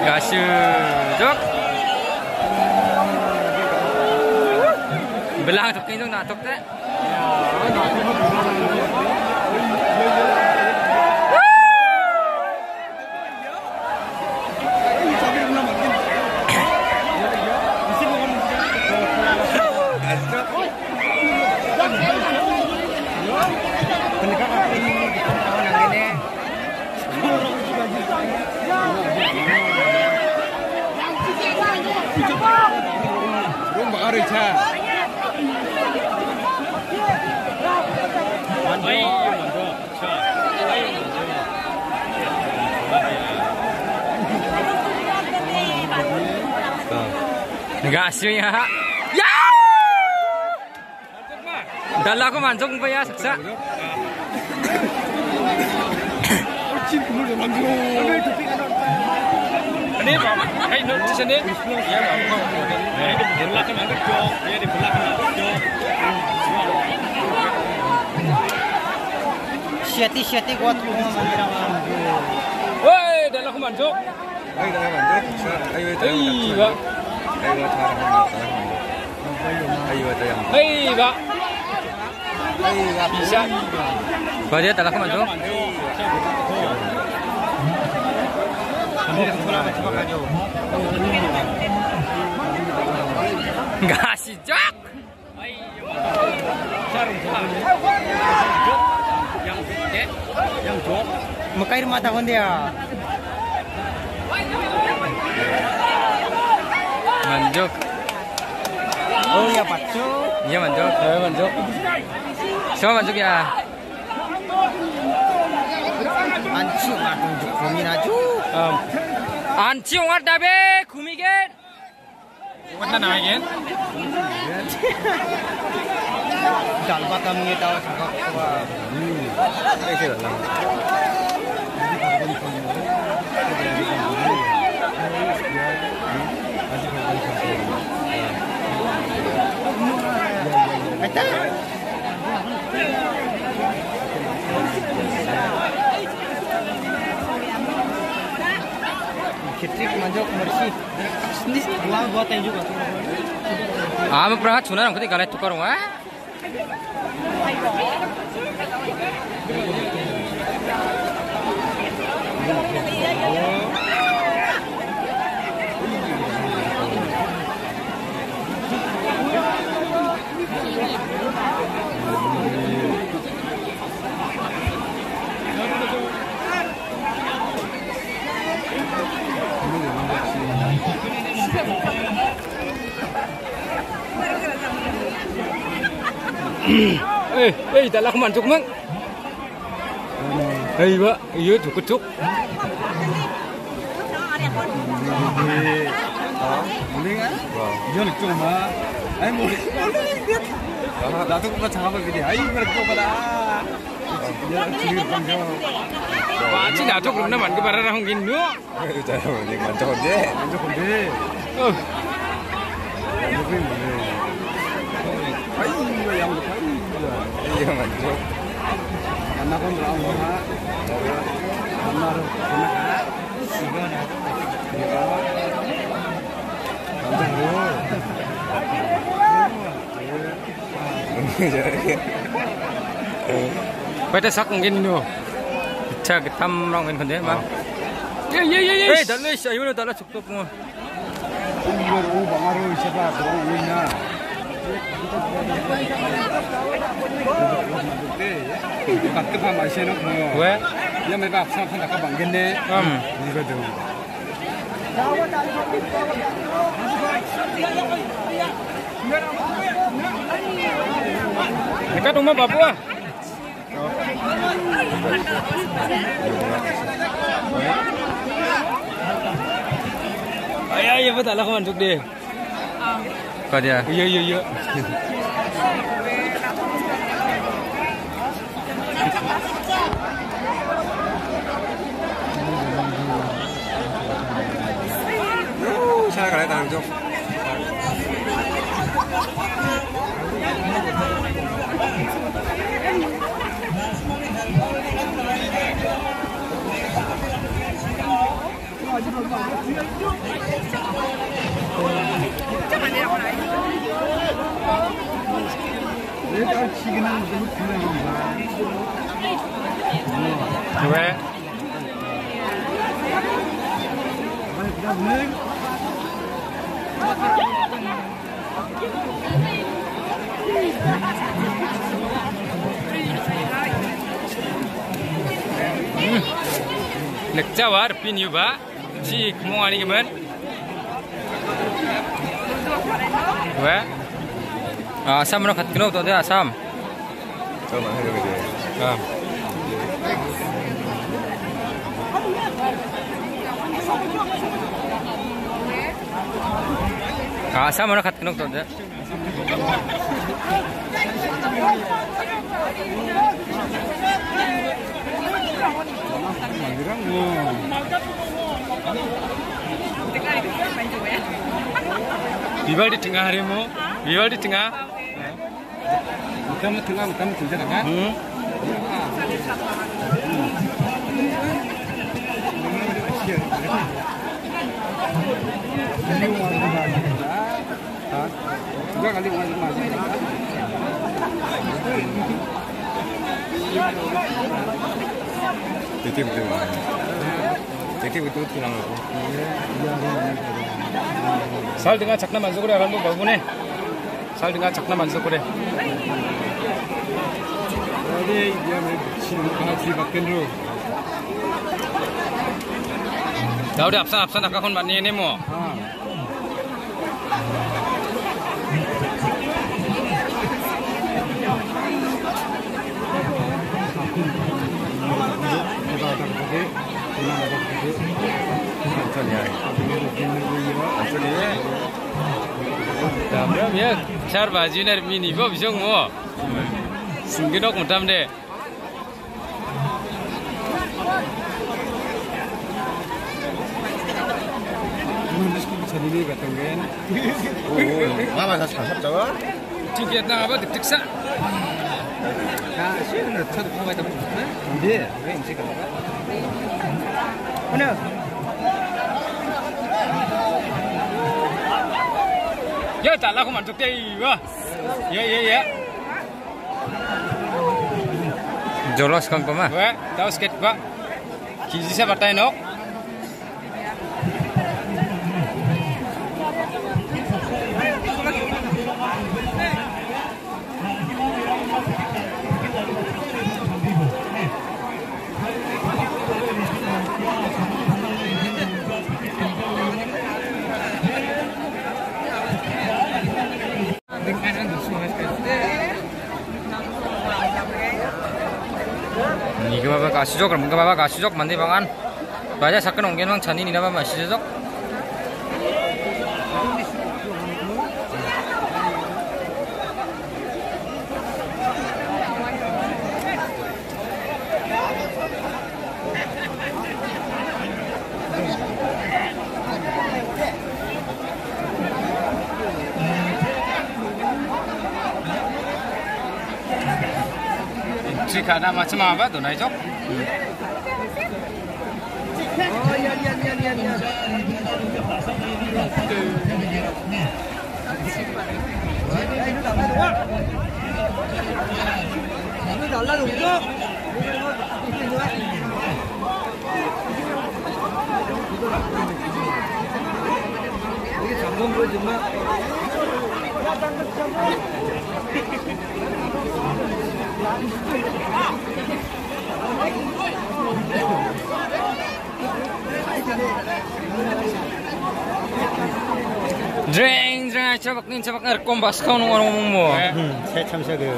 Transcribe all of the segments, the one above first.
Gasyuk. Belang tok ini nak tok tak? Gasyuk ya. Ya! Dala ko manjok pa ya saksa. Ini Pak, kayak nu di sini. Ya, Pak. Ini belakang ada jok, ya di belakang ada jok. Syati kuat rumah mandira manjok. Woi, dala ko manjok. Ay, dala manjok. Ayo itu. Hei, Pak. Ayo tayang. Hei, Pak. Bisa. Pak dia dala ko manjok. Enggak sih, Jok. Yang Jok. Makair mata kon dia. Manjok. Oh ya pacu. Iya manjok. Manjok. Siapa manjok ya? Anci manjok kami naju. Anci ungar dabe kumigen. Mana naikin? Dalba kami tahu sangat kuat. Ese dalam. Betul. Kitrik manjok bersih. Ini buat juga. Ah, pernah cuna orang ketika lihat tukar wah. Dala ko manjok man. Hei, Pak. Iya, cukup. Mending kan? Iya, lucu mah. Ayo mulai. 나도 그거 작업을 그래. 아이 그래 그거 봐라. 야, 지금 감정. Wah, sih dah tu kerana man ke barang orang gini. Itu cara mending mantap konde. Mantap konde. Oh. Mantap konde. Ayo yang itu. Iya mantap. Anak kon raung mah. Anak kena sigan. Ya. Pada sak mungkin no. Bisa ketam orang kan deh, Bang. Ya. Dalam saya ini dalam cukup semua. Baru bangaru siapa berang ini. Pakai apa masih nak mau? Weh. Ya mereka sama nak banggen deh. Ini betul. Dekat rumah Papua. Ayah, betul lah kawan deh. Kau dia? Iya. Saya kalau tak hidup. 왜? 넥자와 르피니우바 지 구멍 아니기면 왜? 아삼으로 갔긴 없던데 아삼 잠깐만 해보게 돼. 아삼으로 갔긴 없던데 Vivaldi tengah harimu, Vivaldi tengah. Kamu tengah kan? Juga kali Jadi betul tulang aku. Sal dengan cakna masuk kure akan babu nih. Sal dengan cakna masuk kure. Jadi dia masih dipakai dulu. Dah udah absen nak kon bani ini mo. Damai ya, char baji ner mini bo bisa mo. Singginok mutam deh. Mama dah sampai jawab. Tingkat nak apa diksa? sih udah satu kawat itu. Dia, ini sih kalau. Mana? Ya, tak lah aku masuk deh. Wah, ya. Jolos kan pemah? Wah, tahu skate pak. Kisi saya partai nok. 이거 봐봐 가시죠 그럼 이거 봐봐 가시죠 만디 방안 맞아 사건 옮기는 방 잔이 니나 봐봐 시죠 Jika ada macam apa tu naik jok? Oh iya. Ini dah lalu jok. Ini sambung dulu cuma. Dreng cabak kombas kau ngomong mo. Saya 참새 그.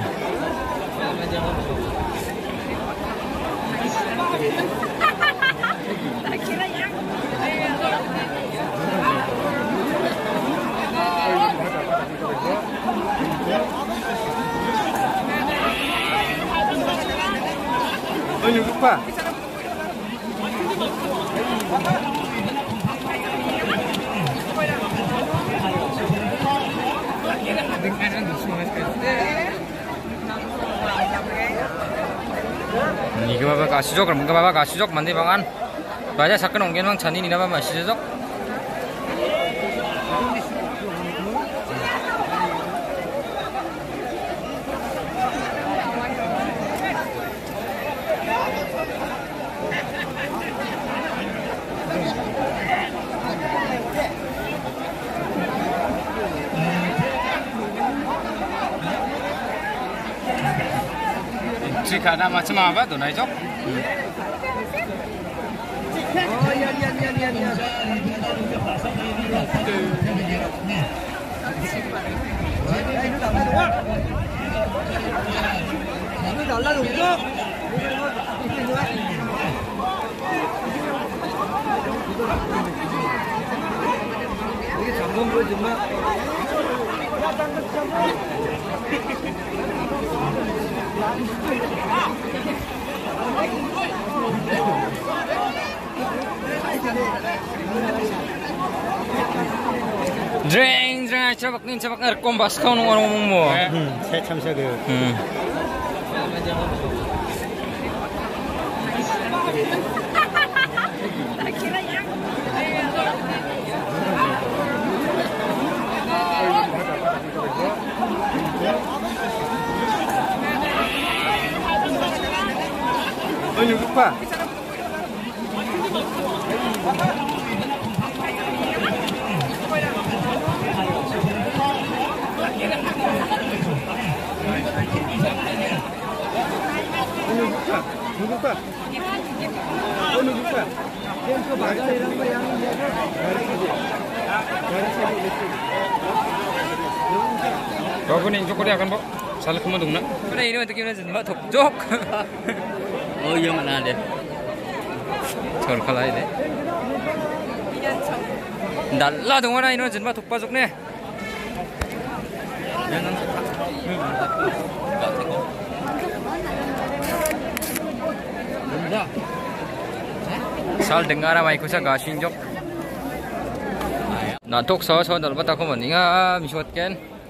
Ayo lupa. 이거 봐봐 가시죠 그럼 이거 봐봐 가시죠 만디 방안 맞아 사건 옮기는 방 잔이 니나 봐봐 시죠 kada macam apa tuh naik jok? Oh iya. Dreng cabak ngerekom bas kau ngomong mo. Saya 참새 그. lupa. Kau pun injok dia akan bawa salah kamu dong nak? Mana ini untuk gimana sih? Mak jok. Oh iya mana ada? Cor kalai deh. Dalla dong mana ini jenis mak pajok nih? Sal dengar apa ikut saya gasin jok. Natok saw dalam bata aku mendingan miswat kan.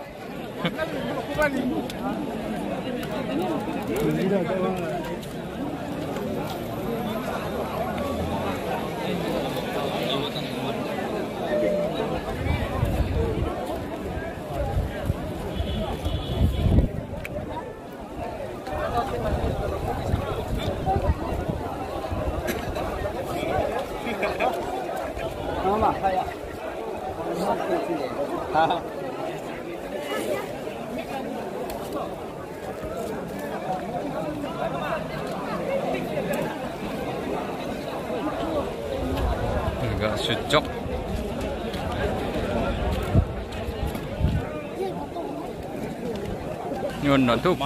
Agak sucok. Nyon nantuk.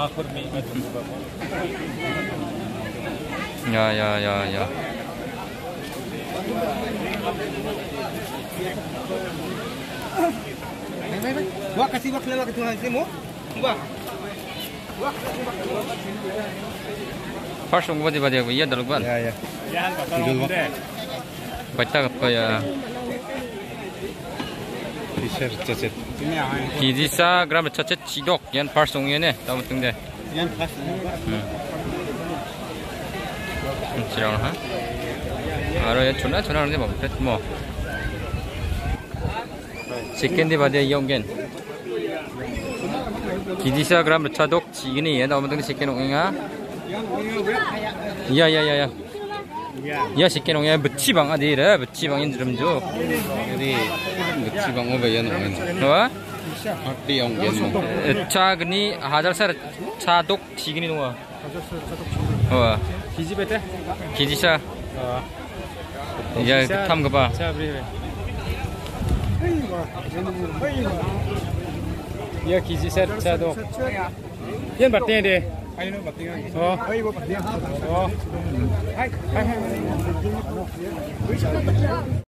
Ya. Gua kasih waktu lewat itu hasil mu. Gua. First ungguh di bawah iya dalam ban. Ya. Jangan batal deh. Baca apa ya? T-shirt cacet. Gidisa gram cacet cidok yan first ungguh ni tahu betul deh. Yan pas. Cerang ha? Aro ya cuna ni bapak mo. Chicken di bawah iya unggen. Gidisa gram cacet cigini ya tahu betul chicken ungguh. Ya. Ya chicken ungguh be치방 ada ira be치방인 좀 줘. Jadi be치방 오베야 노는. 뭐? 학비 unggen. 차그니 하잘살 차독 지기니 노아. 기집애들? 기지사. 이제 탐 거 봐. 자, 우리. Ya 기지사 차독. 얘는 맞대야 돼. 아니는 맞대야 돼. 이거 맞대야.